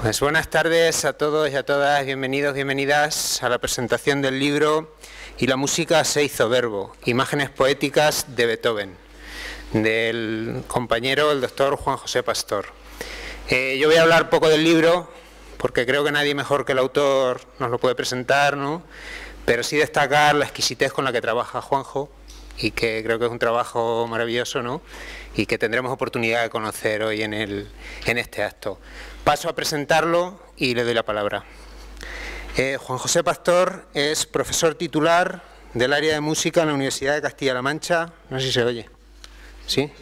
Pues buenas tardes a todos y a todas, bienvenidos, bienvenidas a la presentación del libro Y la música se hizo verbo, imágenes poéticas de Beethoven, del compañero, el doctor Juan José Pastor. Yo voy a hablar poco del libro, porque creo que nadie mejor que el autor nos lo puede presentar, ¿no? Pero sí destacar la exquisitez con la que trabaja Juanjo, y que creo que es un trabajo maravilloso, ¿no? Y que tendremos oportunidad de conocer hoy en este acto. Paso a presentarlo y le doy la palabra. Juan José Pastor es profesor titular del área de música en la Universidad de Castilla-La Mancha. No sé si se oye. ¿Sí?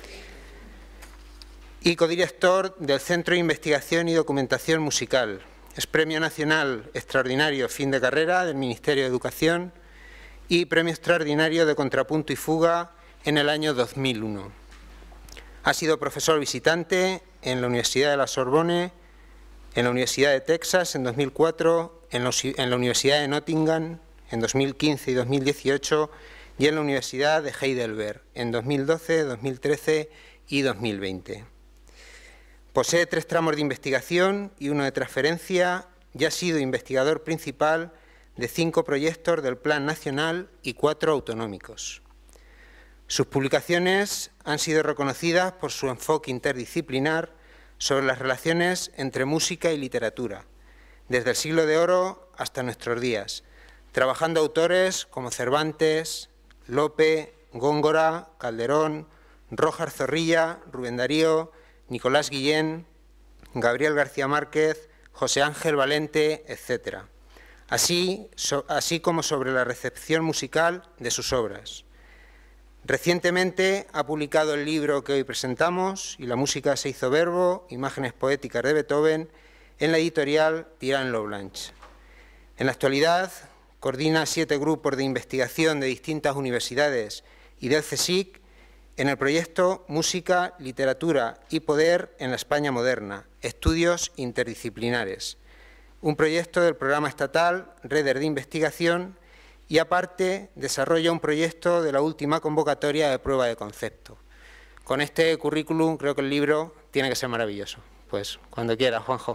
Y codirector del Centro de Investigación y Documentación Musical. Es Premio Nacional Extraordinario Fin de Carrera del Ministerio de Educación y Premio Extraordinario de Contrapunto y Fuga en el año 2001. Ha sido profesor visitante en la Universidad de la Sorbonne, en la Universidad de Texas en 2004, en la Universidad de Nottingham en 2015 y 2018 y en la Universidad de Heidelberg en 2012, 2013 y 2020. Posee 3 tramos de investigación y 1 de transferencia y ha sido investigador principal de 5 proyectos del Plan Nacional y 4 autonómicos. Sus publicaciones han sido reconocidas por su enfoque interdisciplinar sobre las relaciones entre música y literatura, desde el siglo de oro hasta nuestros días, trabajando autores como Cervantes, Lope, Góngora, Calderón, Rojas Zorrilla, Rubén Darío, Nicolás Guillén, Gabriel García Márquez, José Ángel Valente, etc. Así como sobre la recepción musical de sus obras. Recientemente ha publicado el libro que hoy presentamos, Y la música se hizo verbo, imágenes poéticas de Beethoven, en la editorial Tirant-Lo-Blanche. En la actualidad coordina 7 grupos de investigación de distintas universidades y del CSIC en el proyecto Música, Literatura y Poder en la España Moderna, Estudios Interdisciplinares, un proyecto del programa estatal REDER de Investigación, y aparte desarrolla un proyecto de la última convocatoria de prueba de concepto. Con este currículum creo que el libro tiene que ser maravilloso. Pues cuando quiera, Juanjo.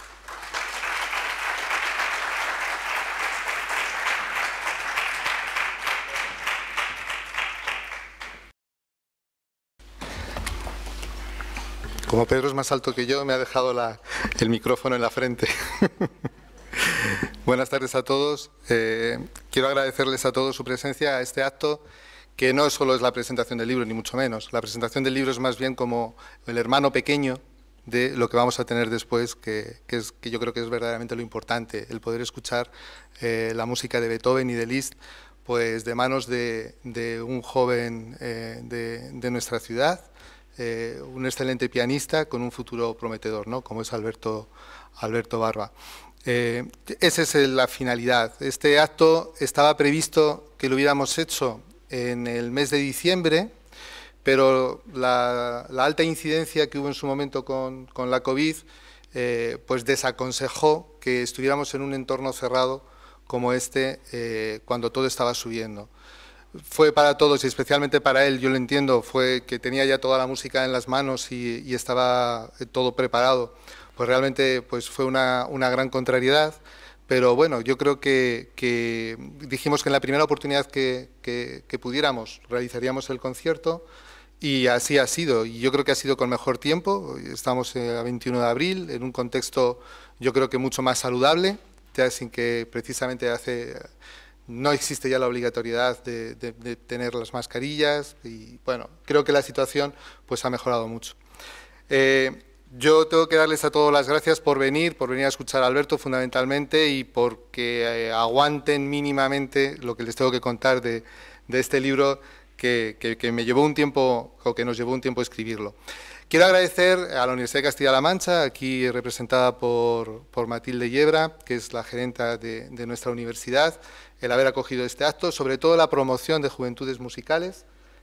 Como Pedro es más alto que yo, me ha dejado el micrófono en la frente. Buenas tardes a todos. Quiero agradecerles a todos su presencia a este acto, que no solo es la presentación del libro, ni mucho menos. La presentación del libro es más bien como el hermano pequeño de lo que vamos a tener después, que yo creo que es verdaderamente lo importante, el poder escuchar la música de Beethoven y de Liszt, pues de manos de un joven de nuestra ciudad, un excelente pianista con un futuro prometedor, ¿no? Como es Alberto Barba. Esa es la finalidad. Este acto estaba previsto que lo hubiéramos hecho en el mes de diciembre, pero la alta incidencia que hubo en su momento con la COVID pues desaconsejó que estuviéramos en un entorno cerrado como este cuando todo estaba subiendo. Fue para todos y especialmente para él, yo lo entiendo, fue que tenía ya toda la música en las manos y estaba todo preparado. Pues realmente pues fue una gran contrariedad, pero bueno, yo creo que dijimos que en la primera oportunidad que pudiéramos realizaríamos el concierto y así ha sido, y yo creo que ha sido con mejor tiempo. Estamos a 21 de abril, en un contexto yo creo que mucho más saludable, ya sin que precisamente no existe ya la obligatoriedad de tener las mascarillas y bueno, creo que la situación pues ha mejorado mucho. Yo tengo que darles a todos las gracias por venir a escuchar a Alberto fundamentalmente y porque aguanten mínimamente lo que les tengo que contar de este libro que me llevó un tiempo, o que nos llevó un tiempo escribirlo. Quiero agradecer a la Universidad de Castilla-La Mancha, aquí representada por Matilde Yebra, que es la gerenta de nuestra universidad, el haber acogido este acto, sobre todo la promoción de juventudes musicales,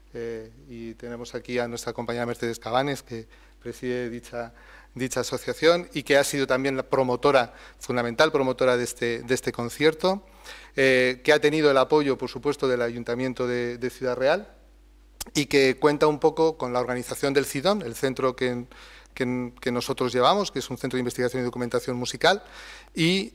y tenemos aquí a nuestra compañera Mercedes Cabanes, que preside dicha asociación y que ha sido también la promotora, fundamental promotora de este concierto, que ha tenido el apoyo, por supuesto, del Ayuntamiento de Ciudad Real y que cuenta un poco con la organización del CIDON, el centro que que nosotros llevamos, que es un centro de investigación y documentación musical, y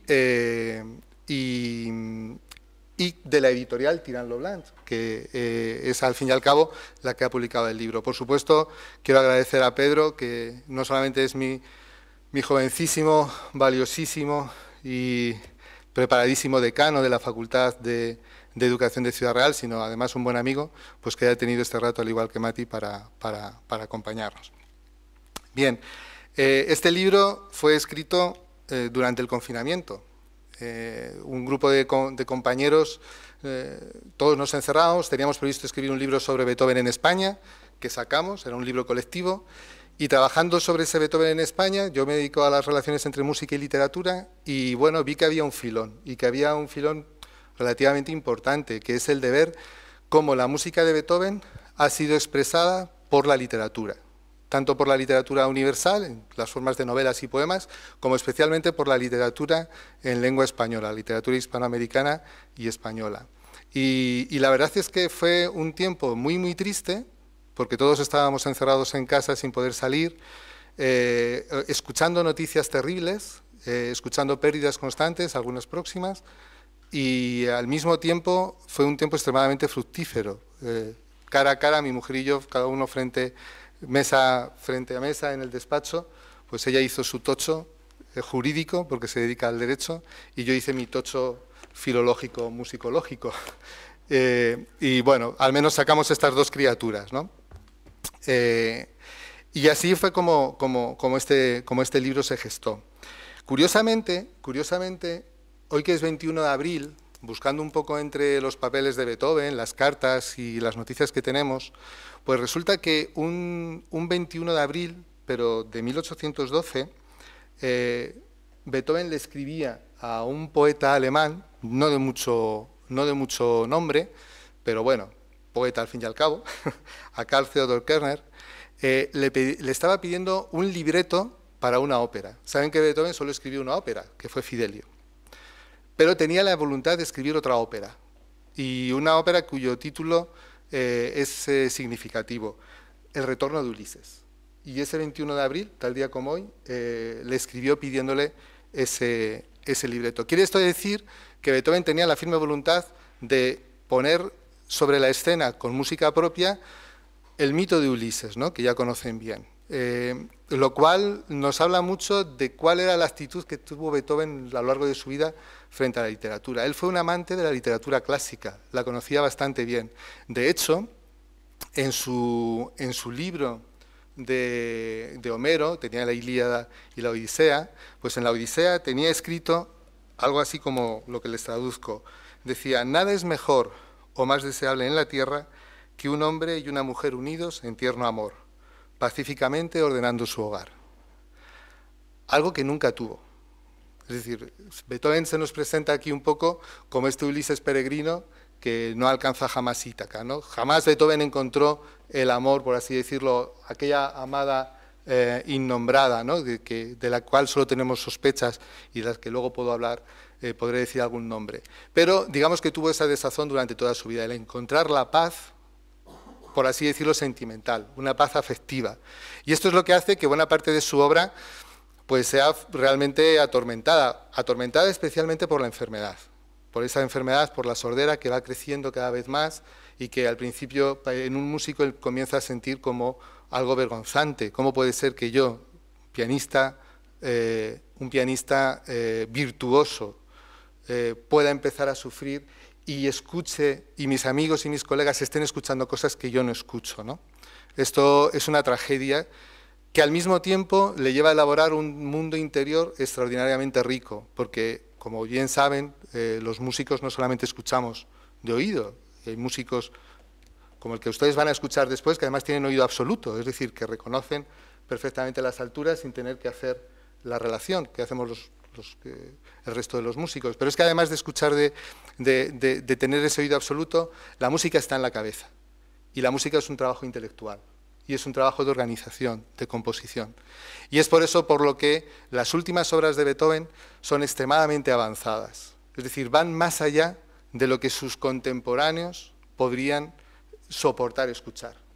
de la editorial Tirant lo Blanc, que es al fin y al cabo la que ha publicado el libro. Por supuesto, quiero agradecer a Pedro, que no solamente es mi jovencísimo, valiosísimo y preparadísimo decano de la Facultad de Educación de Ciudad Real, sino además un buen amigo, pues que haya tenido este rato, al igual que Mati, para acompañarnos. Bien, este libro fue escrito durante el confinamiento. Un grupo de compañeros, todos nos encerramos, teníamos previsto escribir un libro sobre Beethoven en España, que sacamos, era un libro colectivo, y trabajando sobre ese Beethoven en España, yo me dedico a las relaciones entre música y literatura, y bueno, vi que había un filón, y que había un filón relativamente importante, que es el de ver cómo la música de Beethoven ha sido expresada por la literatura, tanto por la literatura universal, en las formas de novelas y poemas, como especialmente por la literatura en lengua española, literatura hispanoamericana y española. Y la verdad es que fue un tiempo muy, muy triste, porque todos estábamos encerrados en casa sin poder salir, escuchando noticias terribles, escuchando pérdidas constantes, algunas próximas, y al mismo tiempo fue un tiempo extremadamente fructífero. Cara a cara, mi mujer y yo, cada uno frente a mesa en el despacho, pues ella hizo su tocho jurídico, porque se dedica al derecho, y yo hice mi tocho filológico, musicológico. Y bueno, al menos sacamos estas dos criaturas, ¿no? Y así fue como este libro se gestó. Curiosamente, hoy que es 21 de abril, buscando un poco entre los papeles de Beethoven, las cartas y las noticias que tenemos, pues resulta que un 21 de abril, pero de 1812, Beethoven le escribía a un poeta alemán, no de mucho nombre, pero bueno, poeta al fin y al cabo, a Karl Theodor Kerner, le estaba pidiendo un libreto para una ópera. Saben que Beethoven solo escribió una ópera, que fue Fidelio, pero tenía la voluntad de escribir otra ópera, y una ópera cuyo título es significativo, El retorno de Ulises. Y ese 21 de abril, tal día como hoy, le escribió pidiéndole ese libreto. Quiere esto decir que Beethoven tenía la firme voluntad de poner sobre la escena, con música propia, el mito de Ulises, ¿no?, que ya conocen bien. Lo cual nos habla mucho de cuál era la actitud que tuvo Beethoven a lo largo de su vida frente a la literatura. Él fue un amante de la literatura clásica, la conocía bastante bien. De hecho, en su libro de Homero, tenía la Ilíada y la Odisea, pues en la Odisea tenía escrito algo así como lo que les traduzco. Decía: nada es mejor o más deseable en la tierra que un hombre y una mujer unidos en tierno amor, pacíficamente ordenando su hogar. Algo que nunca tuvo. Es decir, Beethoven se nos presenta aquí un poco como este Ulises peregrino que no alcanza jamás Ítaca, ¿no? Jamás Beethoven encontró el amor, por así decirlo, aquella amada innombrada, ¿no?, de la cual solo tenemos sospechas y de las que luego puedo hablar, podré decir algún nombre. Pero digamos que tuvo esa desazón durante toda su vida, el encontrar la paz, por así decirlo, sentimental, una paz afectiva. Y esto es lo que hace que buena parte de su obra pues sea realmente atormentada especialmente por la enfermedad, por esa enfermedad, por la sordera que va creciendo cada vez más y que al principio en un músico él comienza a sentir como algo vergonzante. ¿Cómo puede ser que yo, un pianista virtuoso, pueda empezar a sufrir y escuche, y mis amigos y mis colegas estén escuchando cosas que yo no escucho, ¿no? Esto es una tragedia que al mismo tiempo le lleva a elaborar un mundo interior extraordinariamente rico, porque, como bien saben, los músicos no solamente escuchamos de oído, hay músicos como el que ustedes van a escuchar después, que además tienen oído absoluto, es decir, que reconocen perfectamente las alturas sin tener que hacer la relación que hacemos el resto de los músicos. Pero es que además de escuchar, de tener ese oído absoluto, la música está en la cabeza, y la música es un trabajo intelectual. Y es un trabajo de organización, de composición. Y es por eso por lo que las últimas obras de Beethoven son extremadamente avanzadas. Es decir, van más allá de lo que sus contemporáneos podrían soportar escuchar.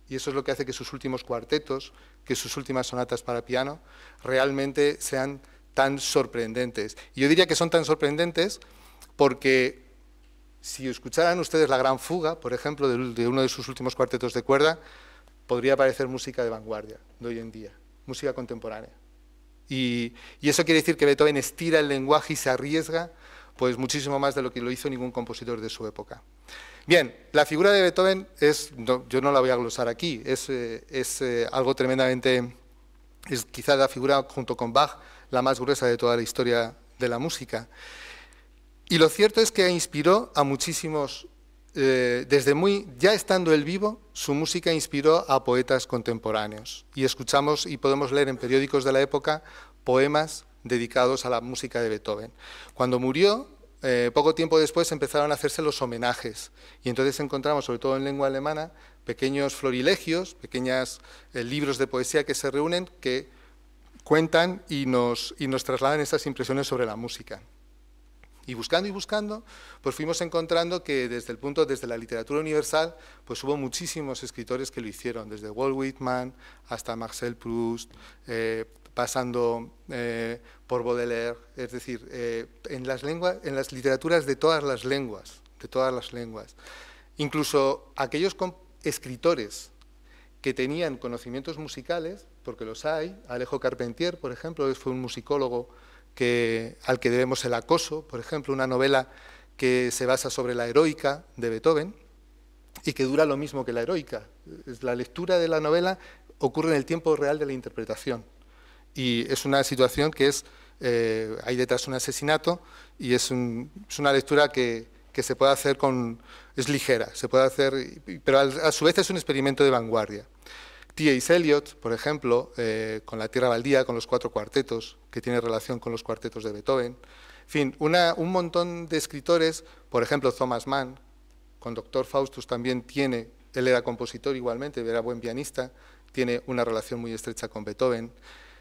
Y eso es lo que hace que sus últimos cuartetos, que sus últimas sonatas para piano, realmente sean tan sorprendentes. Y yo diría que son tan sorprendentes porque si escucharan ustedes La Gran Fuga, por ejemplo, de uno de sus últimos cuartetos de cuerda, podría parecer música de vanguardia de hoy en día, música contemporánea. Y eso quiere decir que Beethoven estira el lenguaje y se arriesga pues muchísimo más de lo que lo hizo ningún compositor de su época. Bien, la figura de Beethoven yo no la voy a glosar aquí, es algo tremendamente, es quizá la figura junto con Bach la más gruesa de toda la historia de la música. Y lo cierto es que inspiró a muchísimos, ya estando él vivo, su música inspiró a poetas contemporáneos. Y escuchamos y podemos leer en periódicos de la época poemas dedicados a la música de Beethoven. Cuando murió, poco tiempo después empezaron a hacerse los homenajes. Y entonces encontramos, sobre todo en lengua alemana, pequeños florilegios, pequeños libros de poesía que se reúnen, que cuentan y nos trasladan esas impresiones sobre la música. Y buscando, pues fuimos encontrando que desde la literatura universal, pues hubo muchísimos escritores que lo hicieron, desde Walt Whitman hasta Marcel Proust, pasando por Baudelaire, es decir, en las literaturas de todas las lenguas, Incluso aquellos escritores que tenían conocimientos musicales, porque los hay, Alejo Carpentier, por ejemplo, fue un musicólogo al que debemos El acoso, por ejemplo, una novela que se basa sobre la heroica de Beethoven y que dura lo mismo que la heroica. La lectura de la novela ocurre en el tiempo real de la interpretación y es una situación que hay detrás un asesinato y es una lectura que se puede hacer es ligera, se puede hacer, pero a su vez es un experimento de vanguardia. T.S. Eliot, por ejemplo, con La Tierra Baldía, con los 4 cuartetos, que tiene relación con los cuartetos de Beethoven. En fin, un montón de escritores, por ejemplo, Thomas Mann, con Dr. Faustus también él era compositor igualmente, era buen pianista, tiene una relación muy estrecha con Beethoven.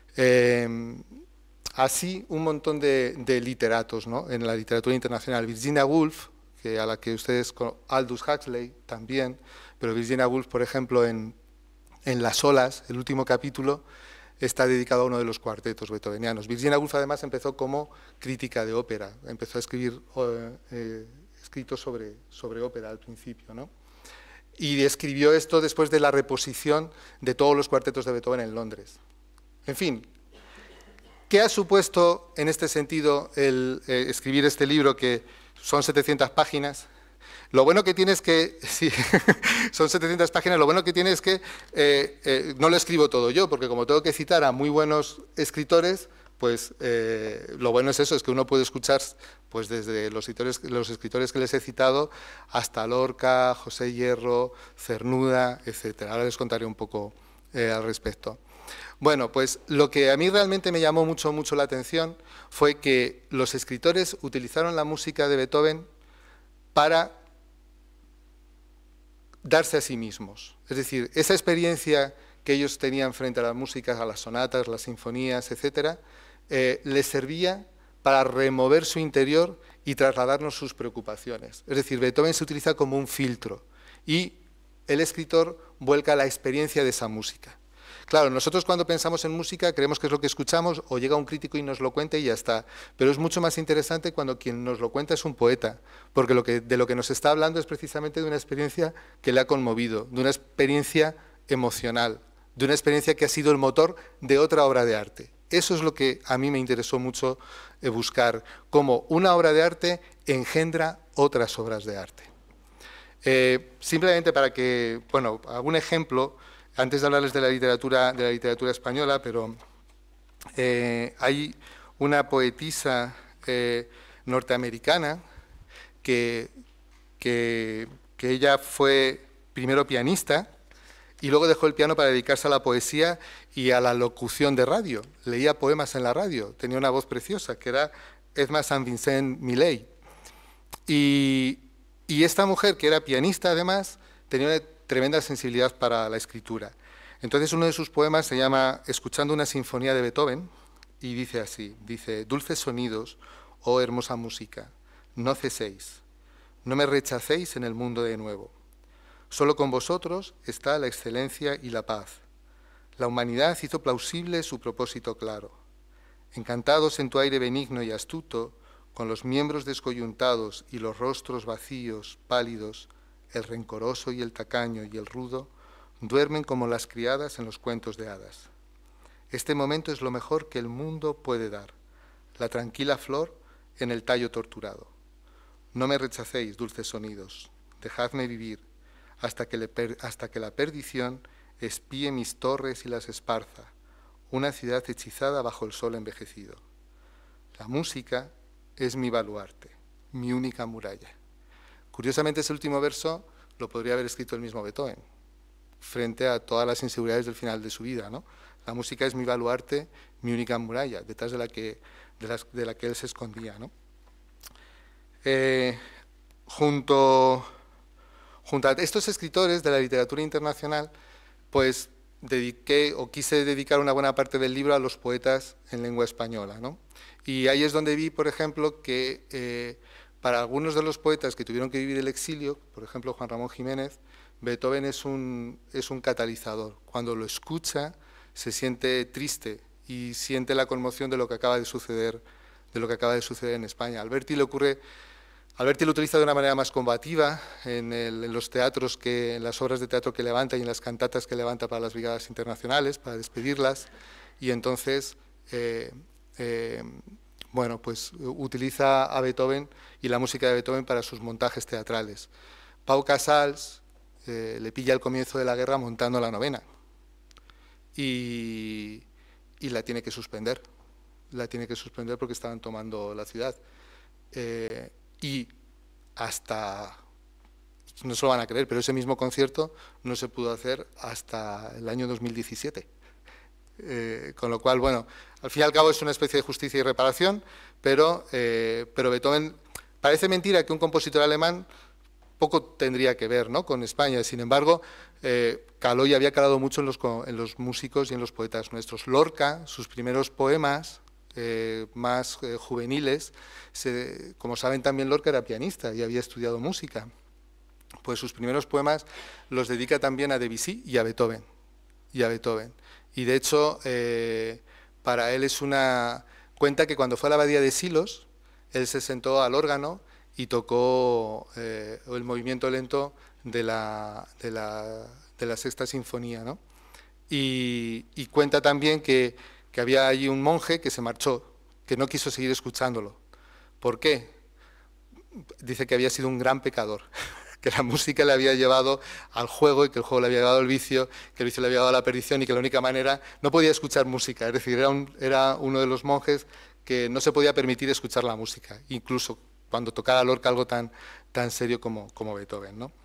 Así, un montón de literatos, ¿no?, en la literatura internacional. Virginia Woolf, a la que ustedes, Aldous Huxley también, pero Virginia Woolf, por ejemplo, en Las olas, el último capítulo, está dedicado a uno de los cuartetos beethovenianos. Virginia Woolf, además, empezó como crítica de ópera, empezó a escribir escritos sobre ópera al principio, ¿no? Y escribió esto después de la reposición de todos los cuartetos de Beethoven en Londres. En fin, ¿qué ha supuesto en este sentido el escribir este libro, que son 700 páginas? Lo bueno que tiene es que, sí, son 700 páginas, lo bueno que tiene es que no lo escribo todo yo, porque como tengo que citar a muy buenos escritores, pues lo bueno es eso, es que uno puede escuchar pues desde los escritores que les he citado hasta Lorca, José Hierro, Cernuda, etcétera. Ahora les contaré un poco al respecto. Bueno, pues lo que a mí realmente me llamó mucho la atención fue que los escritores utilizaron la música de Beethoven para darse a sí mismos. Es decir, esa experiencia que ellos tenían frente a las músicas, a las sonatas, las sinfonías, etcétera, les servía para remover su interior y trasladarnos sus preocupaciones. Es decir, Beethoven se utiliza como un filtro y el escritor vuelca la experiencia de esa música. Claro, nosotros cuando pensamos en música creemos que es lo que escuchamos o llega un crítico y nos lo cuenta y ya está. Pero es mucho más interesante cuando quien nos lo cuenta es un poeta, porque de lo que nos está hablando es precisamente de una experiencia que le ha conmovido, de una experiencia emocional, de una experiencia que ha sido el motor de otra obra de arte. Eso es lo que a mí me interesó mucho buscar, cómo una obra de arte engendra otras obras de arte. Simplemente para que, bueno, algún ejemplo, antes de hablarles de la literatura española, pero hay una poetisa norteamericana que ella fue primero pianista y luego dejó el piano para dedicarse a la poesía y a la locución de radio. Leía poemas en la radio, tenía una voz preciosa, que era Edma St. Vincent Millay. Y esta mujer, que era pianista además, tenía una tremenda sensibilidad para la escritura. Entonces uno de sus poemas se llama Escuchando una sinfonía de Beethoven y dice así, dice: dulces sonidos, oh hermosa música, no ceséis, no me rechacéis en el mundo de nuevo. Solo con vosotros está la excelencia y la paz. La humanidad hizo plausible su propósito claro. Encantados en tu aire benigno y astuto, con los miembros descoyuntados y los rostros vacíos, pálidos, el rencoroso y el tacaño y el rudo, duermen como las criadas en los cuentos de hadas. Este momento es lo mejor que el mundo puede dar, la tranquila flor en el tallo torturado. No me rechacéis, dulces sonidos, dejadme vivir, hasta que la perdición espíe mis torres y las esparza, una ciudad hechizada bajo el sol envejecido. La música es mi baluarte, mi única muralla. Curiosamente, ese último verso lo podría haber escrito el mismo Beethoven, frente a todas las inseguridades del final de su vida, ¿no? La música es mi baluarte, mi única muralla, detrás de la que él se escondía, ¿no? Junto a estos escritores de la literatura internacional, pues quise dedicar una buena parte del libro a los poetas en lengua española, ¿no? Y ahí es donde vi, por ejemplo, que para algunos de los poetas que tuvieron que vivir el exilio, por ejemplo, Juan Ramón Jiménez, Beethoven es un catalizador. Cuando lo escucha, se siente triste y siente la conmoción de lo que acaba de suceder, en España. Alberti lo utiliza de una manera más combativa en los teatros, en las obras de teatro que levanta y en las cantatas que levanta para las brigadas internacionales, para despedirlas, y entonces, bueno, pues utiliza a Beethoven y la música de Beethoven para sus montajes teatrales. Pau Casals le pilla al comienzo de la guerra montando la novena y la tiene que suspender. Porque estaban tomando la ciudad. Y hasta, no se lo van a creer, pero ese mismo concierto no se pudo hacer hasta el año 2017. Con lo cual, bueno, al fin y al cabo es una especie de justicia y reparación, pero Beethoven, parece mentira que un compositor alemán poco tendría que ver, ¿no?, con España. Sin embargo, caló y había calado mucho en los músicos y en los poetas nuestros. Lorca, sus primeros poemas más juveniles, como saben, también Lorca era pianista y había estudiado música. Pues sus primeros poemas los dedica también a Debussy y a Beethoven. Y de hecho, para él cuenta que cuando fue a la abadía de Silos, él se sentó al órgano y tocó el movimiento lento de la Sexta Sinfonía, ¿no? Y cuenta también que había allí un monje que se marchó, que no quiso seguir escuchándolo. ¿Por qué? Dice que había sido un gran pecador, que la música le había llevado al juego y que el juego le había llevado al vicio, que el vicio le había llevado a la perdición y que la única manera, no podía escuchar música, es decir, era uno de los monjes que no se podía permitir escuchar la música, incluso cuando tocaba Lorca algo tan serio como Beethoven, ¿no?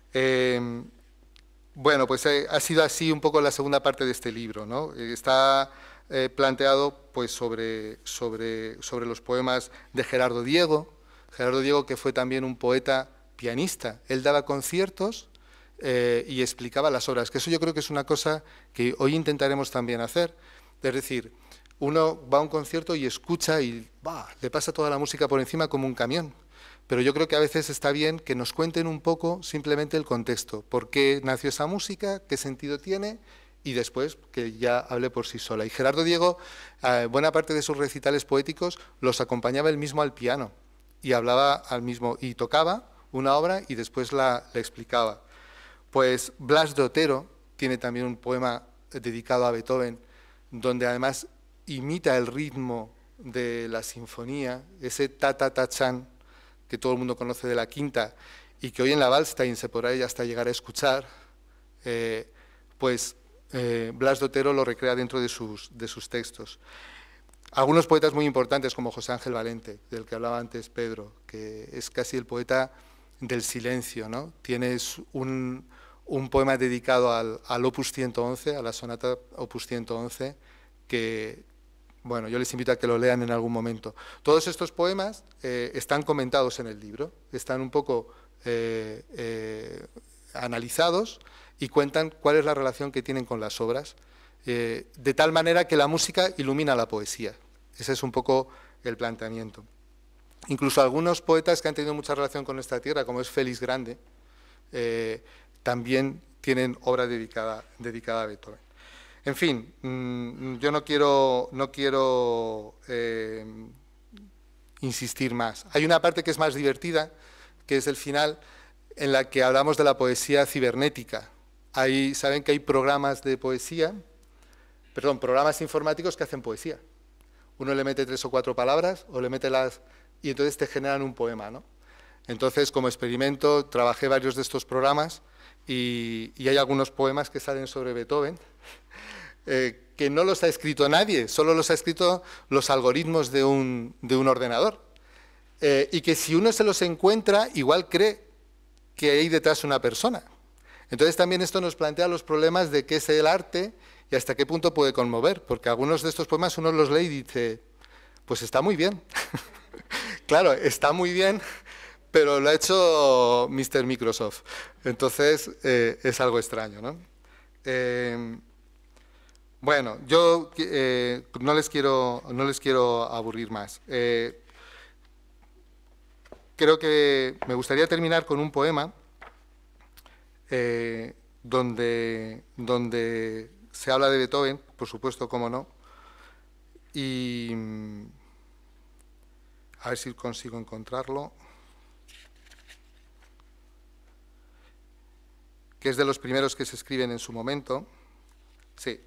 Bueno, pues ha sido así un poco la segunda parte de este libro, ¿no? Está planteado pues sobre los poemas de Gerardo Diego, que fue también un poeta pianista. Él daba conciertos y explicaba las obras, que eso yo creo que es una cosa que hoy intentaremos también hacer, es decir, uno va a un concierto y escucha y le pasa toda la música por encima como un camión. Pero yo creo que a veces está bien que nos cuenten un poco simplemente el contexto, por qué nació esa música, qué sentido tiene, y después que ya hable por sí sola. Y Gerardo Diego, buena parte de sus recitales poéticos los acompañaba él mismo al piano, y hablaba al mismo, y tocaba una obra y después la explicaba. Pues Blas de Otero tiene también un poema dedicado a Beethoven, donde además imita el ritmo de la sinfonía, ese ta-ta-ta-chan, que todo el mundo conoce de la quinta y que hoy en la Waldstein se podrá ya hasta llegar a escuchar, pues Blas de Otero lo recrea dentro de sus textos. Algunos poetas muy importantes como José Ángel Valente, del que hablaba antes Pedro, que es casi el poeta del silencio, ¿no? Tienes un poema dedicado al Opus 111, a la sonata Opus 111, que, bueno, yo les invito a que lo lean en algún momento. Todos estos poemas están comentados en el libro, están un poco analizados y cuentan cuál es la relación que tienen con las obras, de tal manera que la música ilumina la poesía. Ese es un poco el planteamiento. Incluso algunos poetas que han tenido mucha relación con esta tierra, como es Félix Grande, también tienen obra dedicada a Beethoven. En fin, yo no quiero insistir más. Hay una parte que es más divertida, que es el final, en la que hablamos de la poesía cibernética. Saben que hay programas de poesía, programas informáticos que hacen poesía. Uno le mete 3 o 4 palabras, o le mete y entonces te generan un poema, ¿no? Entonces, como experimento, trabajé varios de estos programas y hay algunos poemas que salen sobre Beethoven, que no los ha escrito nadie, solo los ha escrito los algoritmos de un ordenador. Y que si uno se los encuentra, igual cree que hay detrás una persona. Entonces también esto nos plantea los problemas de qué es el arte y hasta qué punto puede conmover, porque algunos de estos poemas uno los lee y dice, pues está muy bien. Claro, está muy bien, pero lo ha hecho Mr. Microsoft. Entonces es algo extraño, ¿no? Bueno, yo no les quiero aburrir más. Creo que me gustaría terminar con un poema donde se habla de Beethoven, por supuesto, cómo no, y a ver si consigo encontrarlo, que es de los primeros que se escriben en su momento, sí,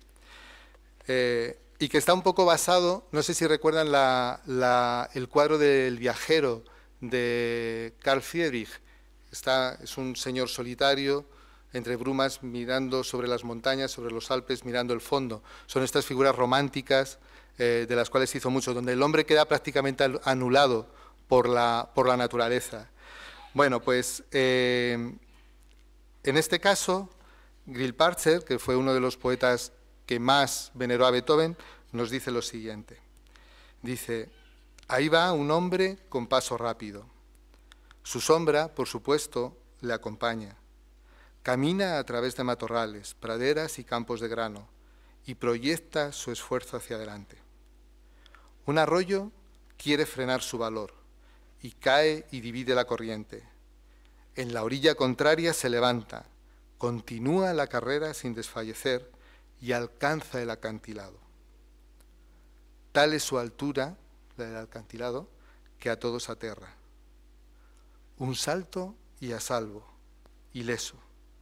y que está un poco basado, no sé si recuerdan el cuadro del viajero de Carl Friedrich. Es un señor solitario entre brumas mirando sobre las montañas, sobre los Alpes, mirando el fondo. Son estas figuras románticas de las cuales hizo mucho, donde el hombre queda prácticamente anulado por la naturaleza. Bueno, pues en este caso, Grillparzer, que fue uno de los poetas que más veneró a Beethoven, nos dice lo siguiente. Dice, ahí va un hombre con paso rápido. Su sombra, por supuesto, le acompaña. Camina a través de matorrales, praderas y campos de grano y proyecta su esfuerzo hacia adelante. Un arroyo quiere frenar su valor y cae y divide la corriente. En la orilla contraria se levanta, continúa la carrera sin desfallecer y alcanza el acantilado. Tal es su altura, la del acantilado, que a todos aterra. Un salto y a salvo, ileso.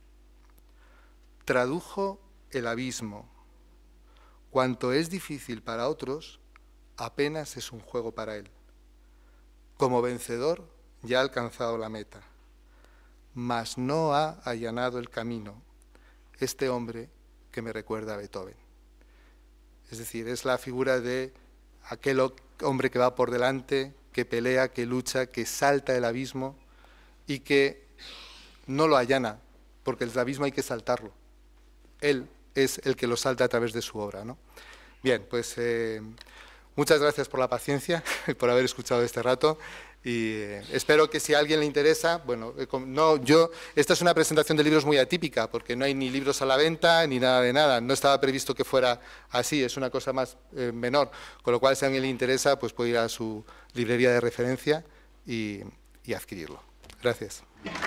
Tradujo el abismo. Cuanto es difícil para otros, apenas es un juego para él. Como vencedor, ya ha alcanzado la meta, mas no ha allanado el camino este hombre que me recuerda a Beethoven. Es decir, es la figura de aquel hombre que va por delante, que pelea, que lucha, que salta el abismo y que no lo allana, porque el abismo hay que saltarlo. Él es el que lo salta a través de su obra, ¿no? Bien, pues muchas gracias por la paciencia, por haber escuchado este rato y espero que si a alguien le interesa, bueno, esta es una presentación de libros muy atípica porque no hay ni libros a la venta ni nada de nada, no estaba previsto que fuera así, es una cosa más menor, con lo cual si a alguien le interesa, pues puede ir a su librería de referencia y adquirirlo. Gracias.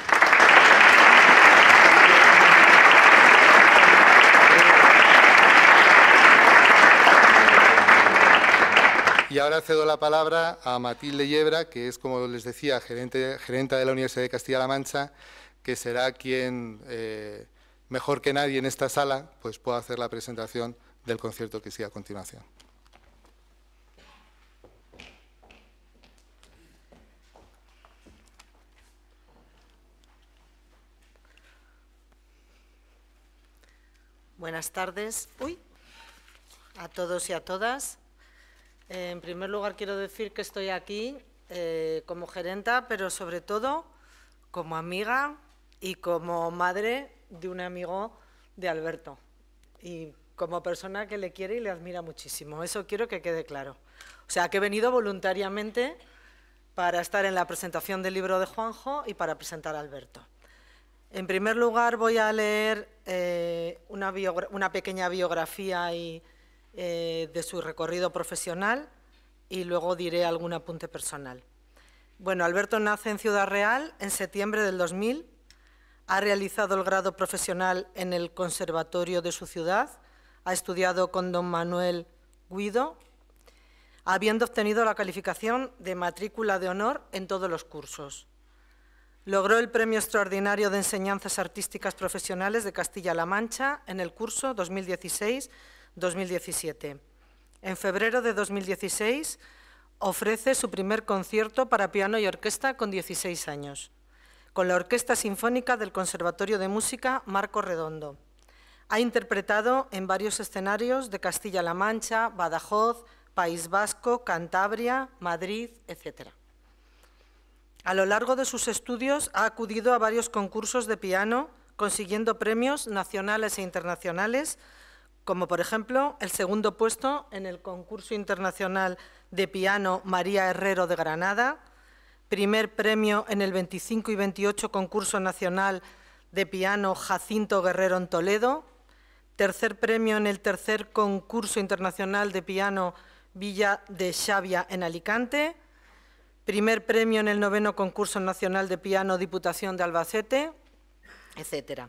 Y ahora cedo la palabra a Matilde Yebra, que es, como les decía, gerenta de la Universidad de Castilla-La Mancha, que será quien, mejor que nadie en esta sala, pues pueda hacer la presentación del concierto que sigue a continuación. Buenas tardes a todos y a todas. En primer lugar, quiero decir que estoy aquí como gerenta, pero sobre todo como amiga y como madre de un amigo de Alberto y como persona que le quiere y le admira muchísimo. Eso quiero que quede claro. O sea, que he venido voluntariamente para estar en la presentación del libro de Juanjo y para presentar a Alberto. En primer lugar, voy a leer una pequeña biografía de su recorrido profesional y luego diré algún apunte personal. Bueno, Alberto nace en Ciudad Real en septiembre del 2000. Ha realizado el grado profesional en el conservatorio de su ciudad. Ha estudiado con don Manuel Guido, habiendo obtenido la calificación de matrícula de honor en todos los cursos. Logró el Premio Extraordinario de Enseñanzas Artísticas Profesionales de Castilla-La Mancha en el curso 2016-2017. En febrero de 2016 ofrece su primer concierto para piano y orquesta con 16 años, con la Orquesta Sinfónica del Conservatorio de Música Marcos Redondo. Ha interpretado en varios escenarios de Castilla-La Mancha, Badajoz, País Vasco, Cantabria, Madrid, etc. A lo largo de sus estudios ha acudido a varios concursos de piano, consiguiendo premios nacionales e internacionales, como por ejemplo el segundo puesto en el concurso internacional de piano María Herrero de Granada, primer premio en el 25 y 28 concurso nacional de piano Jacinto Guerrero en Toledo, tercer premio en el tercer concurso internacional de piano Villa de Xavia en Alicante, primer premio en el 9º concurso nacional de piano Diputación de Albacete, etc.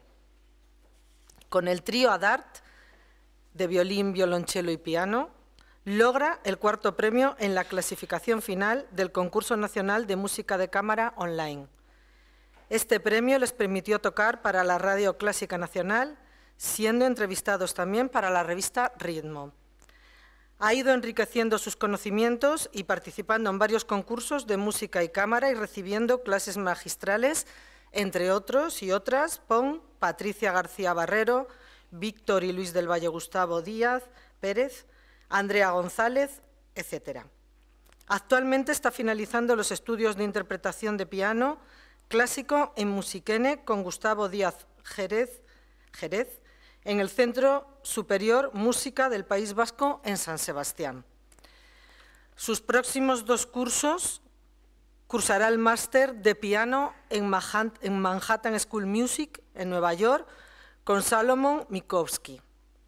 Con el trío Adart, de violín, violonchelo y piano, logra el cuarto premio en la clasificación final del concurso nacional de música de cámara online. Este premio les permitió tocar para la Radio Clásica Nacional, siendo entrevistados también para la revista Ritmo. Ha ido enriqueciendo sus conocimientos y participando en varios concursos de música y cámara y recibiendo clases magistrales, entre otros y otras, con Patricia García Barrero, Víctor y Luis del Valle Gustavo Díaz Pérez, Andrea González, etc. Actualmente está finalizando los estudios de interpretación de piano clásico en Musiquene con Gustavo Díaz Jerez, en el Centro Superior Música del País Vasco en San Sebastián. Sus próximos 2 cursos cursará el máster de piano en Manhattan School Music en Nueva York con Salomon Mikovsky,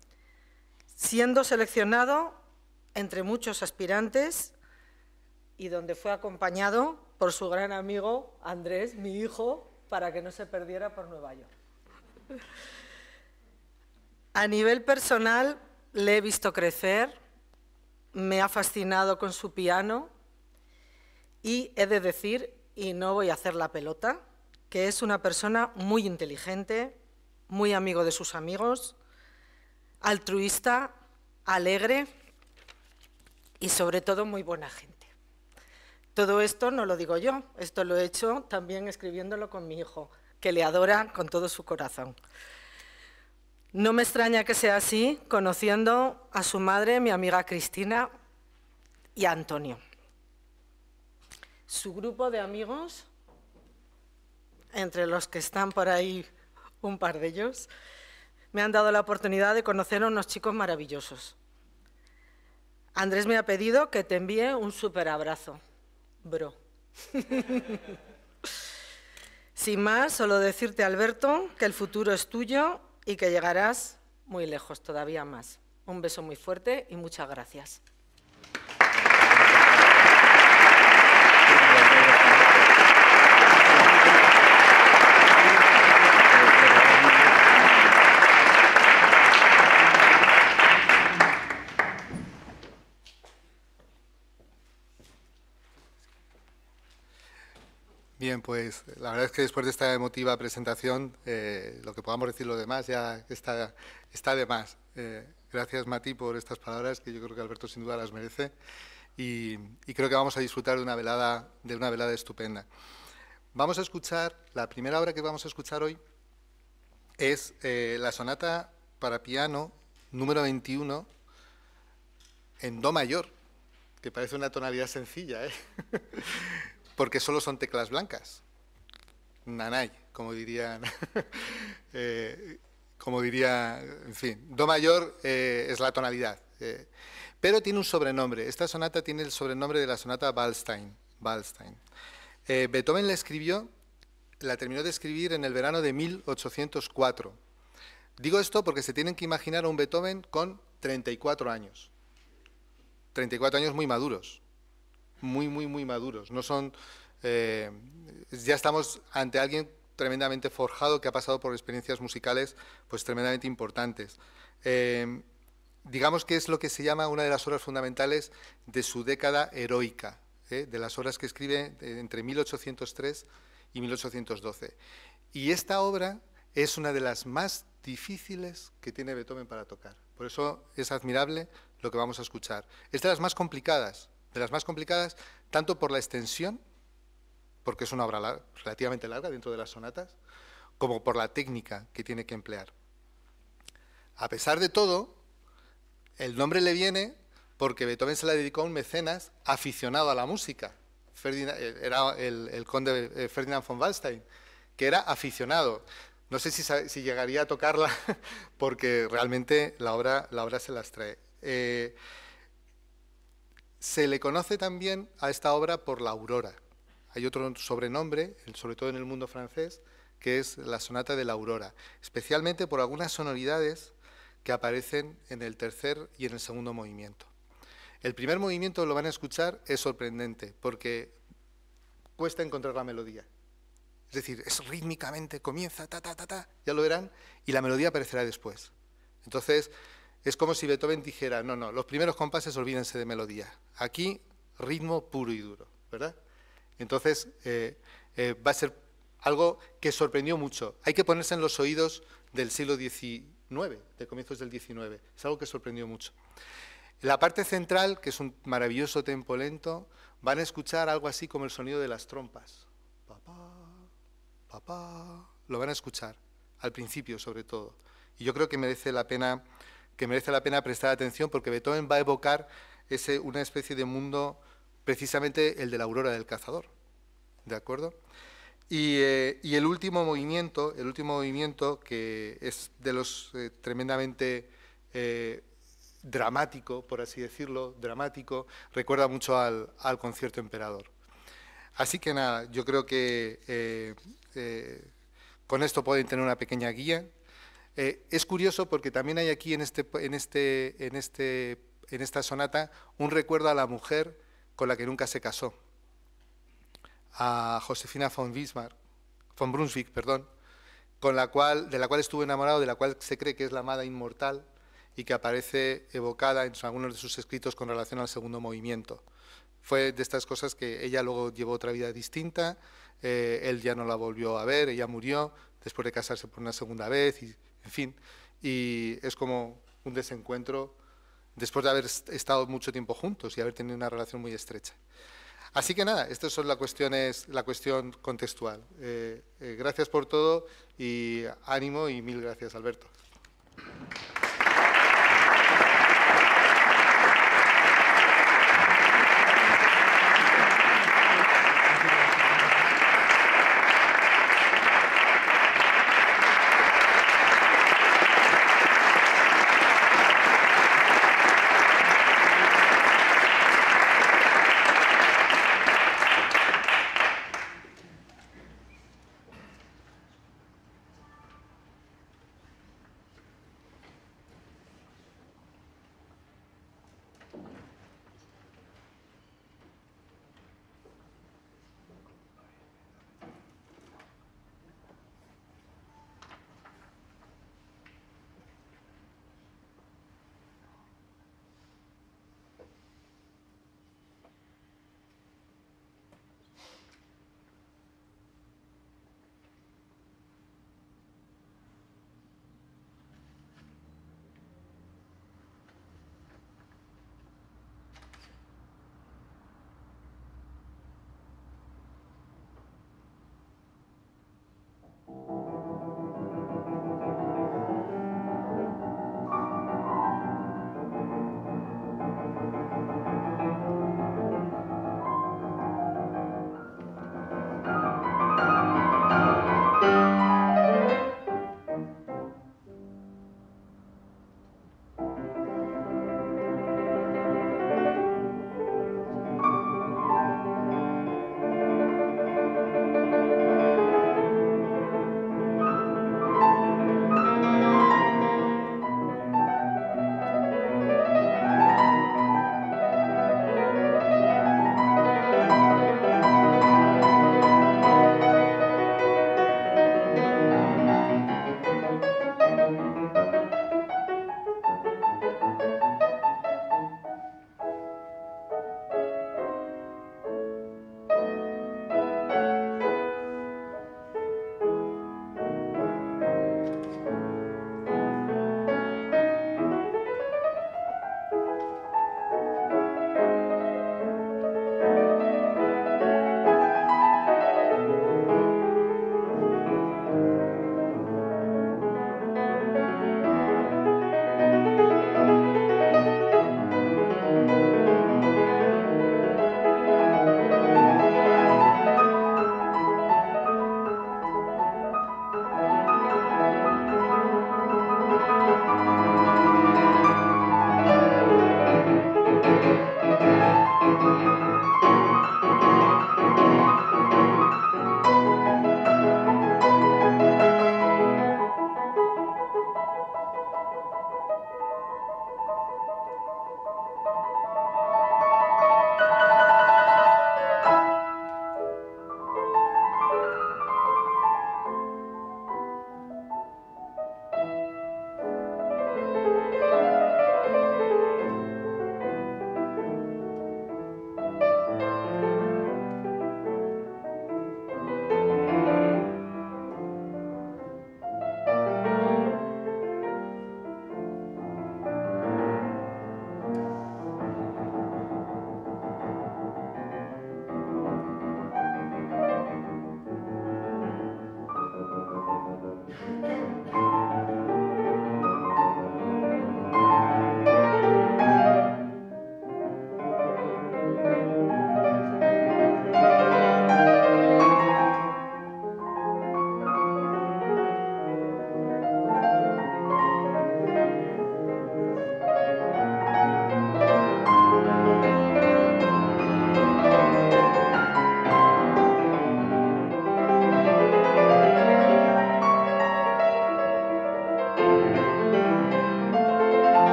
siendo seleccionado entre muchos aspirantes y donde fue acompañado por su gran amigo Andrés, mi hijo, para que no se perdiera por Nueva York. A nivel personal, le he visto crecer, me ha fascinado con su piano y he de decir, y no voy a hacer la pelota, que es una persona muy inteligente, muy amigo de sus amigos, altruista, alegre y sobre todo muy buena gente. Todo esto no lo digo yo, esto lo he hecho también escribiéndolo con mi hijo, que le adora con todo su corazón. No me extraña que sea así, conociendo a su madre, mi amiga Cristina, y a Antonio. Su grupo de amigos, entre los que están por ahí un par de ellos, me han dado la oportunidad de conocer a unos chicos maravillosos. Andrés me ha pedido que te envíe un súper abrazo, bro. Sin más, solo decirte, Alberto, que el futuro es tuyo y que llegarás muy lejos, todavía más. Un beso muy fuerte y muchas gracias. Bien, pues la verdad es que después de esta emotiva presentación, lo que podamos decir los demás ya está de más. Gracias, Mati, por estas palabras, que yo creo que Alberto sin duda las merece, y creo que vamos a disfrutar de una velada estupenda. Vamos a escuchar, la primera obra que vamos a escuchar hoy es la sonata para piano número 21 en do mayor, que parece una tonalidad sencilla, porque solo son teclas blancas. Nanay, como diría, en fin, do mayor es la tonalidad, pero tiene un sobrenombre. Esta sonata tiene el sobrenombre de la sonata Waldstein. Beethoven la terminó de escribir en el verano de 1804. Digo esto porque se tienen que imaginar a un Beethoven con 34 años. 34 años muy maduros. Muy maduros. No son, ya estamos ante alguien tremendamente forjado, que ha pasado por experiencias musicales pues tremendamente importantes. Digamos que es lo que se llama una de las obras fundamentales de su década heroica, de las obras que escribe entre 1803 y 1812. Y esta obra es una de las más difíciles que tiene Beethoven para tocar. Por eso es admirable lo que vamos a escuchar. Es de las más complicadas tanto por la extensión, porque es una obra relativamente larga dentro de las sonatas, como por la técnica que tiene que emplear. A pesar de todo, el nombre le viene porque Beethoven se la dedicó a un mecenas aficionado a la música. Era el conde Ferdinand von Waldstein, que era aficionado. No sé si llegaría a tocarla, porque realmente la obra se las trae. Se le conoce también a esta obra por la Aurora. Hay otro sobrenombre, sobre todo en el mundo francés, que es la sonata de la Aurora, especialmente por algunas sonoridades que aparecen en el tercer y en el segundo movimiento. El primer movimiento, lo van a escuchar, es sorprendente, porque cuesta encontrar la melodía. Es decir, es rítmicamente, comienza, ta, ta, ta, ta, ya lo verán, y la melodía aparecerá después. Entonces, es como si Beethoven dijera, no, los primeros compases olvídense de melodía. Aquí, ritmo puro y duro, ¿verdad? Entonces, va a ser algo que sorprendió mucho. Hay que ponerse en los oídos del siglo XIX, de comienzos del XIX. Es algo que sorprendió mucho. La parte central, que es un maravilloso tempo lento, van a escuchar algo así como el sonido de las trompas. Papá, papá, lo van a escuchar, al principio sobre todo. Y yo creo que merece la pena prestar atención, porque Beethoven va a evocar una especie de mundo, precisamente el de la aurora del cazador. ¿De acuerdo? Y el último movimiento, que es de los tremendamente dramático, por así decirlo, recuerda mucho al concierto Emperador. Así que nada, yo creo que con esto pueden tener una pequeña guía. Es curioso porque también hay aquí en esta sonata un recuerdo a la mujer con la que nunca se casó, a Josefina von Brunswick, de la cual estuvo enamorado, de la cual se cree que es la amada inmortal y que aparece evocada en algunos de sus escritos con relación al segundo movimiento. Fue de estas cosas que ella luego llevó otra vida distinta, él ya no la volvió a ver, ella murió después de casarse por una segunda vez, y, en fin, y es como un desencuentro después de haber estado mucho tiempo juntos y haber tenido una relación muy estrecha. Así que nada, esta es la cuestión contextual. Gracias por todo y ánimo, y mil gracias, Alberto.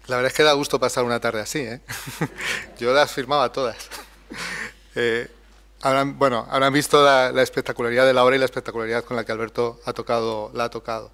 La verdad es que da gusto pasar una tarde así, ¿eh? Yo las firmaba todas. Habrán visto la espectacularidad de la obra y la espectacularidad con la que Alberto la ha tocado.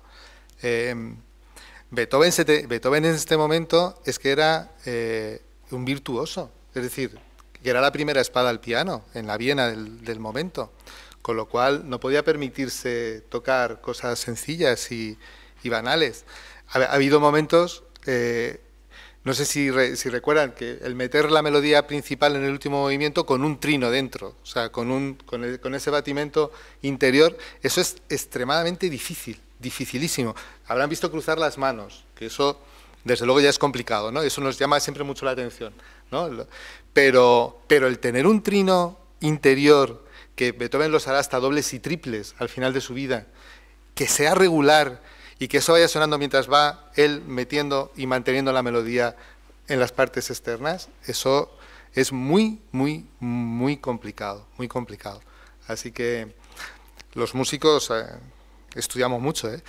Beethoven en este momento es que era un virtuoso, es decir, que era la primera espada al piano en la Viena del momento, con lo cual no podía permitirse tocar cosas sencillas y banales. Ha habido momentos, no sé si recuerdan, que el meter la melodía principal en el último movimiento con un trino dentro, o sea, con ese batimento interior, eso es extremadamente difícil, dificilísimo. Habrán visto cruzar las manos, que eso desde luego ya es complicado, ¿no? Eso nos llama siempre mucho la atención, ¿no? Pero el tener un trino interior, que Beethoven los hará hasta dobles y triples al final de su vida, que sea regular y que eso vaya sonando mientras va él metiendo y manteniendo la melodía en las partes externas, eso es muy, muy, muy complicado, muy complicado. Así que los músicos estudiamos mucho, ¿eh?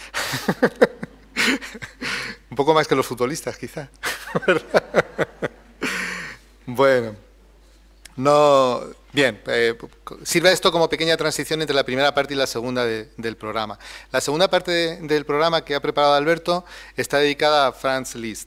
Un poco más que los futbolistas, quizá. Bueno, bien, sirve esto como pequeña transición entre la primera parte y la segunda del programa. La segunda parte del programa que ha preparado Alberto está dedicada a Franz Liszt.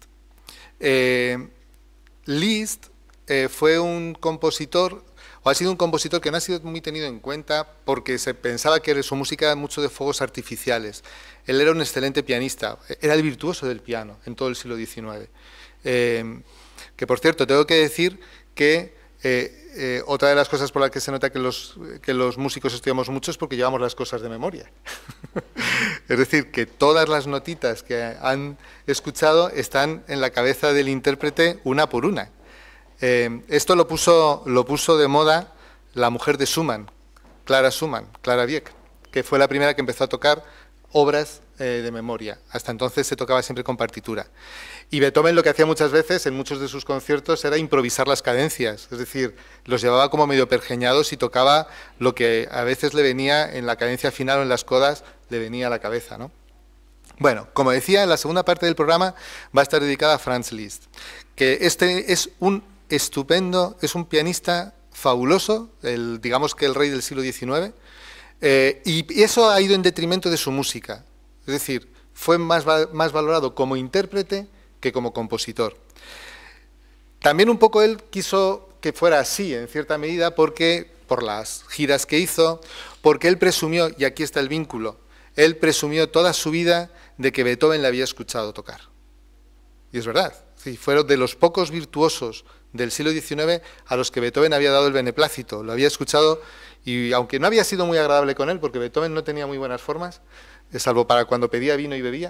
Liszt fue un compositor, o ha sido un compositor que no ha sido muy tenido en cuenta porque se pensaba que su música era mucho de fuegos artificiales. Él era un excelente pianista, era el virtuoso del piano en todo el siglo XIX. Que por cierto, tengo que decir que otra de las cosas por las que se nota que los músicos estudiamos mucho es porque llevamos las cosas de memoria. Es decir, que todas las notitas que han escuchado están en la cabeza del intérprete una por una. Esto lo puso de moda la mujer de Schumann, Clara Wieck, que fue la primera que empezó a tocar obras de memoria. Hasta entonces se tocaba siempre con partitura. Y Beethoven lo que hacía muchas veces en muchos de sus conciertos era improvisar las cadencias, es decir, los llevaba como medio pergeñados y tocaba lo que a veces le venía en la cadencia final o en las codas, le venía a la cabeza, ¿no? Bueno, como decía, en la segunda parte del programa va a estar dedicada a Franz Liszt, que este es un pianista fabuloso, digamos que el rey del siglo XIX, y eso ha ido en detrimento de su música, es decir, fue más valorado como intérprete que como compositor. También un poco él quiso que fuera así, en cierta medida, porque por las giras que hizo, porque él presumió, y aquí está el vínculo, él presumió toda su vida de que Beethoven le había escuchado tocar. Y es verdad, sí, fueron de los pocos virtuosos del siglo XIX a los que Beethoven había dado el beneplácito, lo había escuchado, y aunque no había sido muy agradable con él, porque Beethoven no tenía muy buenas formas, salvo para cuando pedía vino y bebía,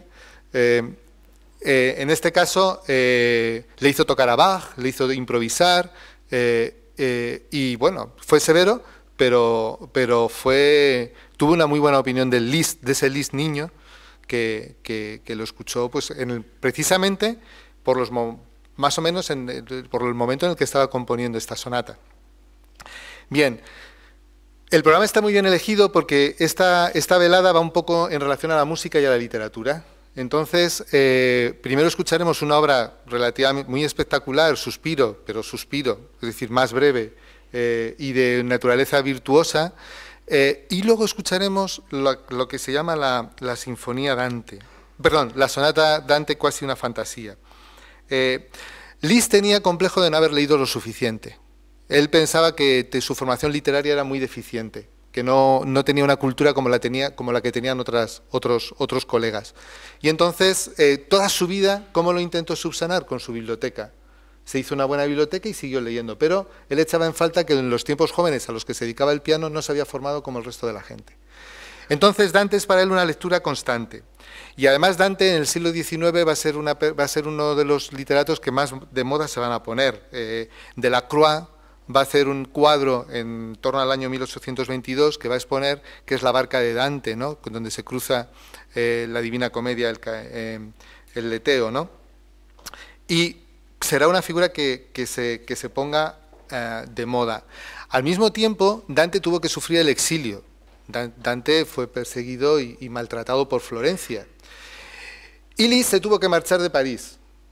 en este caso le hizo tocar a Bach, le hizo improvisar, y bueno, fue severo, pero tuvo una muy buena opinión del Liszt, de ese Liszt niño, que lo escuchó pues, precisamente por más o menos por el momento en el que estaba componiendo esta sonata. Bien, el programa está muy bien elegido porque esta velada va un poco en relación a la música y a la literatura. Entonces, primero escucharemos una obra relativamente muy espectacular, Suspiro, es decir, más breve y de naturaleza virtuosa, y luego escucharemos lo que se llama la Sinfonía Dante, perdón, la sonata Dante Quasi una fantasía. Liszt tenía complejo de no haber leído lo suficiente. Él pensaba que su formación literaria era muy deficiente, que no tenía una cultura como la que tenían otros colegas. Y entonces, toda su vida, ¿cómo lo intentó subsanar? Con su biblioteca. Se hizo una buena biblioteca y siguió leyendo, pero él echaba en falta que en los tiempos jóvenes a los que se dedicaba el piano no se había formado como el resto de la gente. Entonces Dante es para él una lectura constante. Y además Dante en el siglo XIX va a ser uno de los literatos que más de moda se van a poner. Delacroix va a hacer un cuadro en torno al año 1822 que va a exponer, que es la barca de Dante, ¿no? Donde se cruza la Divina Comedia, el Leteo, ¿no? Y será una figura que se ponga de moda. Al mismo tiempo, Dante tuvo que sufrir el exilio. Dante fue perseguido y maltratado por Florencia. Y Liszt se tuvo que marchar de París.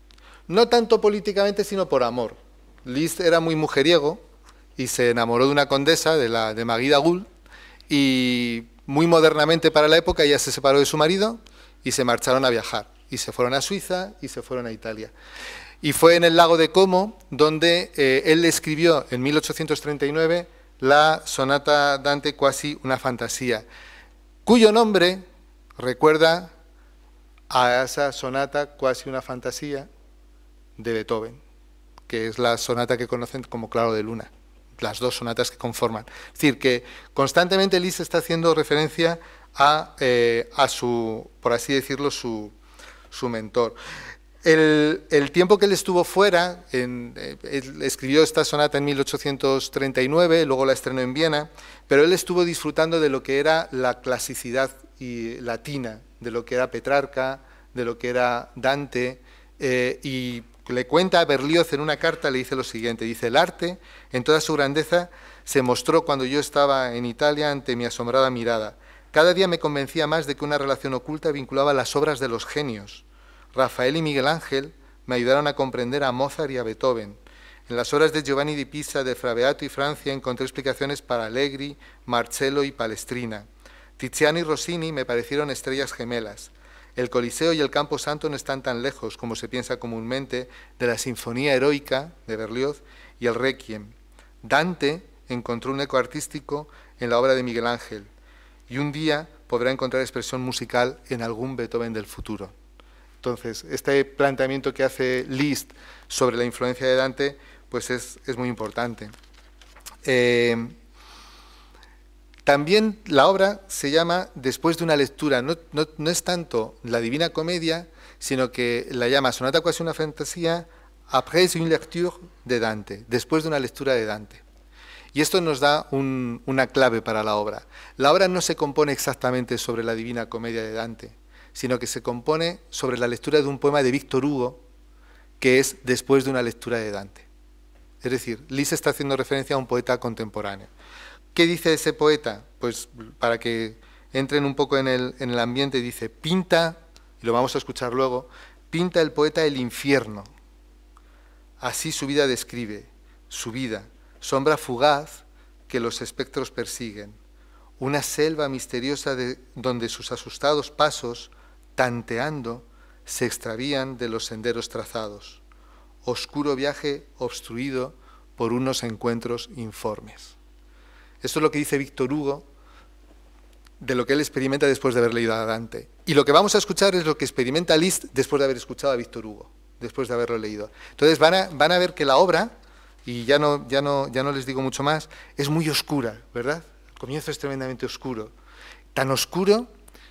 no tanto políticamente, sino por amor. Liszt era muy mujeriego y se enamoró de una condesa, de Magui d'Agoult, y muy modernamente para la época ella se separó de su marido y se marcharon a viajar. Y se fueron a Suiza y se fueron a Italia. Y fue en el lago de Como donde él escribió en 1839 la sonata Dante Quasi una fantasía, cuyo nombre recuerda a esa sonata Quasi una fantasía de Beethoven, que es la sonata que conocen como Claro de Luna, las dos sonatas que conforman. Es decir, que constantemente Liszt está haciendo referencia a su, por así decirlo, su mentor. El tiempo que él estuvo fuera, él escribió esta sonata en 1839, luego la estrenó en Viena, pero él estuvo disfrutando de lo que era la clasicidad latina, de lo que era Petrarca, de lo que era Dante, y le cuenta a Berlioz en una carta, le dice lo siguiente, dice: el arte, en toda su grandeza, se mostró cuando yo estaba en Italia ante mi asombrada mirada. Cada día me convencía más de que una relación oculta vinculaba las obras de los genios. Rafael y Miguel Ángel me ayudaron a comprender a Mozart y a Beethoven. En las obras de Giovanni di Pisa, de Fra Beato y Francia encontré explicaciones para Allegri, Marcello y Palestrina. Tiziano y Rossini me parecieron estrellas gemelas. El Coliseo y el Campo Santo no están tan lejos, como se piensa comúnmente, de la Sinfonía Heroica de Berlioz y el Requiem. Dante encontró un eco artístico en la obra de Miguel Ángel y un día podrá encontrar expresión musical en algún Beethoven del futuro. Entonces, este planteamiento que hace Liszt sobre la influencia de Dante, pues es muy importante. También la obra se llama Después de una lectura, no es tanto la Divina Comedia, sino que la llama Sonata Quasi una fantasía, après une lecture de Dante, después de una lectura de Dante. Y esto nos da una clave para la obra. La obra no se compone exactamente sobre la Divina Comedia de Dante, sino que se compone sobre la lectura de un poema de Víctor Hugo, que es Después de una lectura de Dante. Es decir, Liszt está haciendo referencia a un poeta contemporáneo. ¿Qué dice ese poeta? Pues para que entren un poco en el ambiente, dice, pinta, y lo vamos a escuchar luego, pinta el poeta el infierno. Así su vida describe, su vida, sombra fugaz que los espectros persiguen, una selva misteriosa donde sus asustados pasos, tanteando, se extravían de los senderos trazados, oscuro viaje obstruido por unos encuentros informes. Esto es lo que dice Víctor Hugo de lo que él experimenta después de haber leído a Dante. Y lo que vamos a escuchar es lo que experimenta Liszt después de haber escuchado a Víctor Hugo, después de haberlo leído. Entonces van a ver que la obra, y ya no les digo mucho más, es muy oscura, ¿verdad? El comienzo es tremendamente oscuro. Tan oscuro,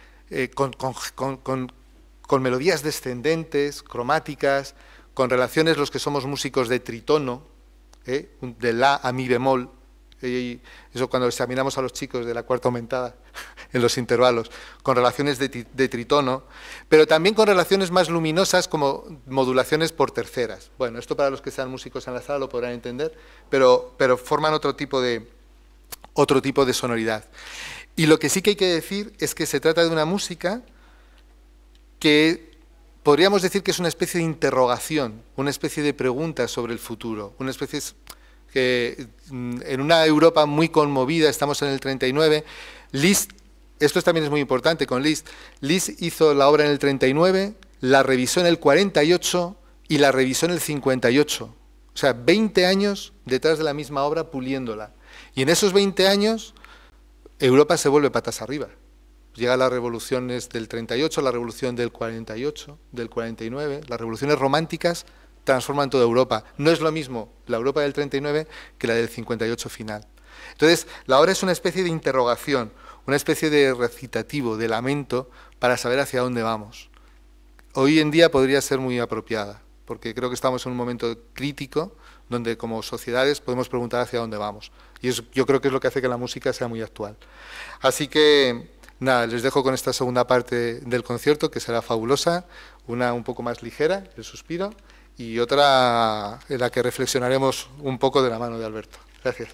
con melodías descendentes, cromáticas, con relaciones, los que somos músicos de tritono, de la a mi bemol, y eso cuando examinamos a los chicos de la cuarta aumentada en los intervalos, con relaciones de tritono, pero también con relaciones más luminosas como modulaciones por terceras. Bueno, esto para los que sean músicos en la sala lo podrán entender, pero forman otro tipo de sonoridad. Y lo que sí que hay que decir es que se trata de una música que podríamos decir que es una especie de interrogación, una especie de pregunta sobre el futuro, una especie que en una Europa muy conmovida, estamos en el 39, Liszt, esto también es muy importante con Liszt, Liszt hizo la obra en el 39, la revisó en el 48 y la revisó en el 58, o sea, 20 años detrás de la misma obra puliéndola. Y en esos 20 años, Europa se vuelve patas arriba. Llega las revoluciones del 38, la revolución del 48, del 49, las revoluciones románticas transforman toda Europa. No es lo mismo la Europa del 39 que la del 58 final. Entonces, la obra es una especie de interrogación, una especie de recitativo, de lamento, para saber hacia dónde vamos. Hoy en día podría ser muy apropiada, porque creo que estamos en un momento crítico, donde como sociedades podemos preguntar hacia dónde vamos. Y eso, yo creo que es lo que hace que la música sea muy actual. Así que, nada, les dejo con esta segunda parte del concierto, que será fabulosa, una un poco más ligera, El suspiro, y otra en la que reflexionaremos un poco de la mano de Alberto. Gracias.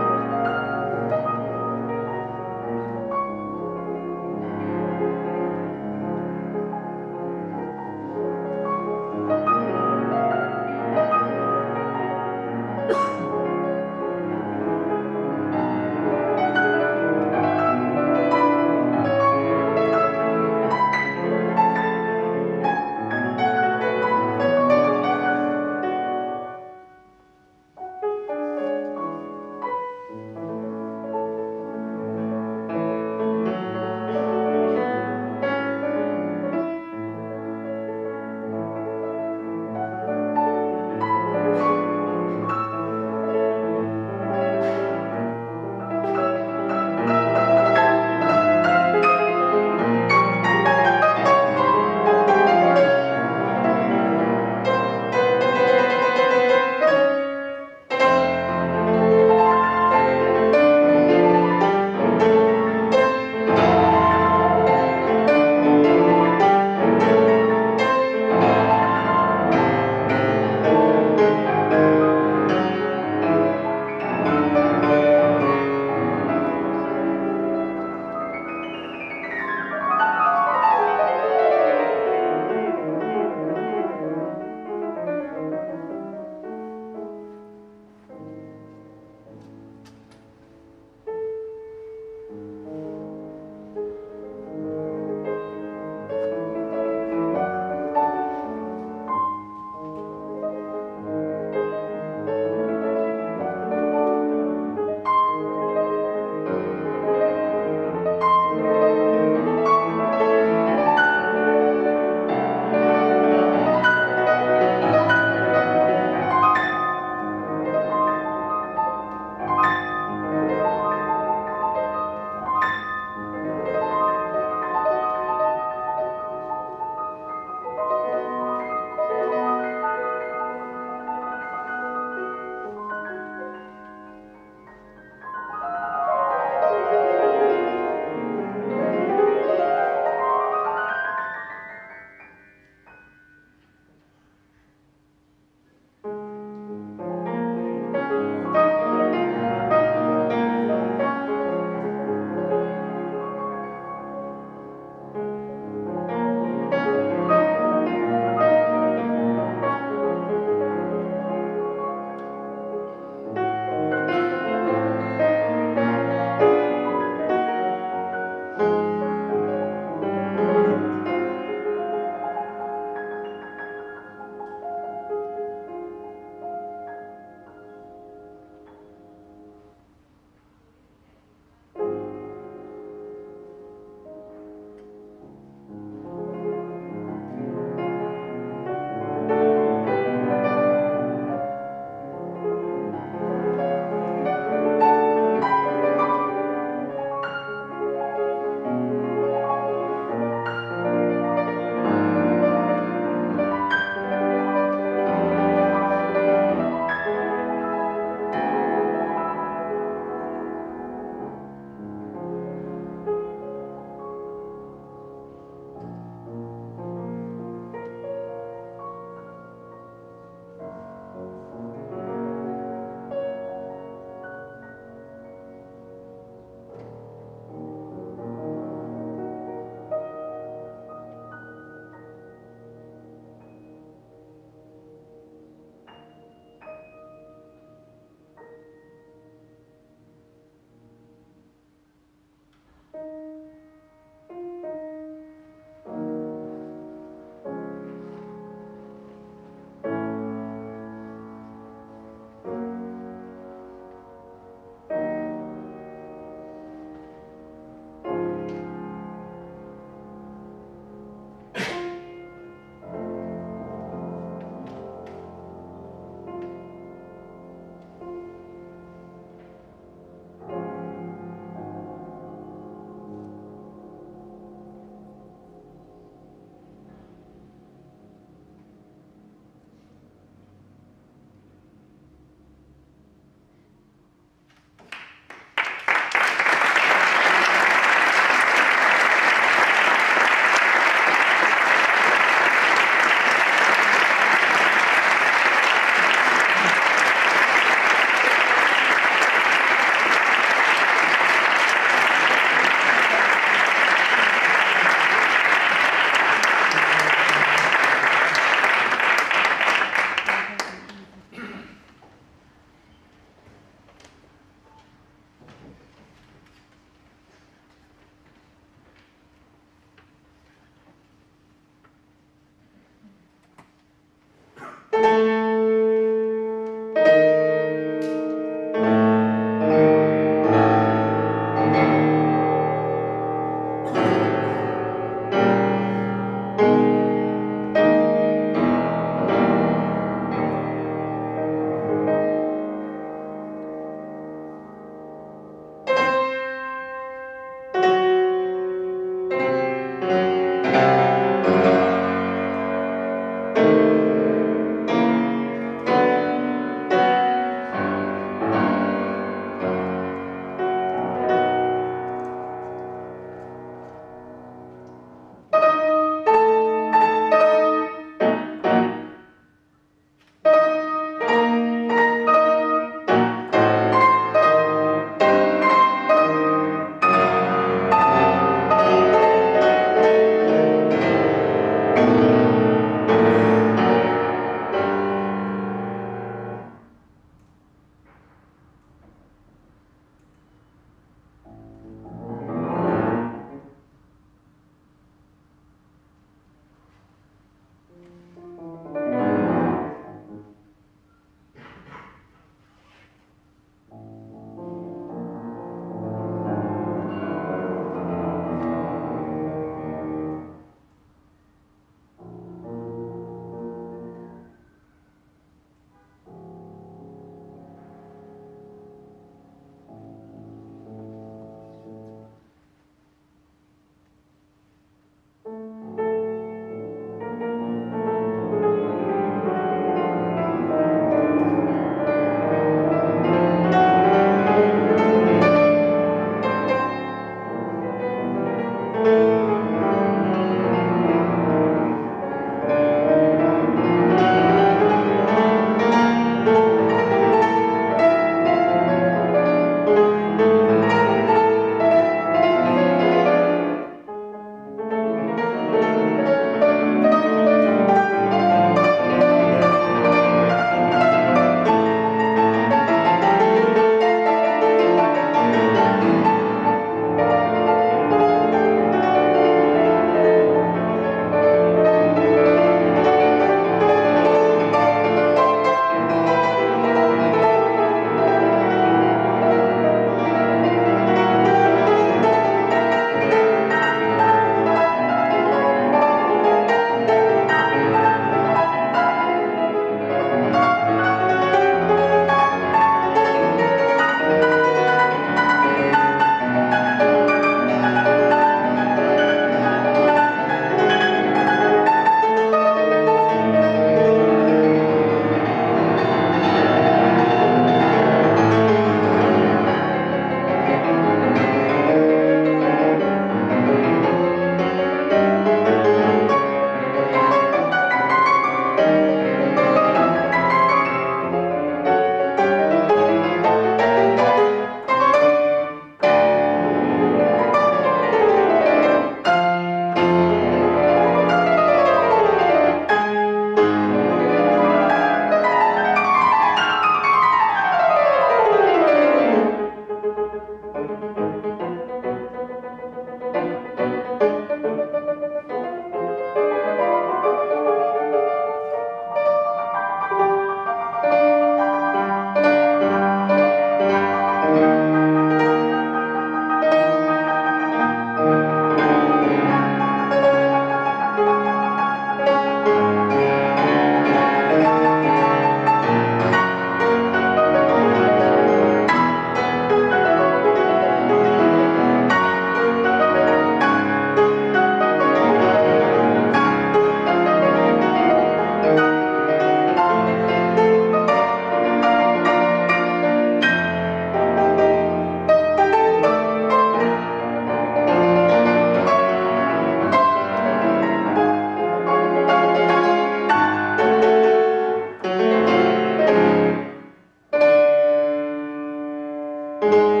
Gracias.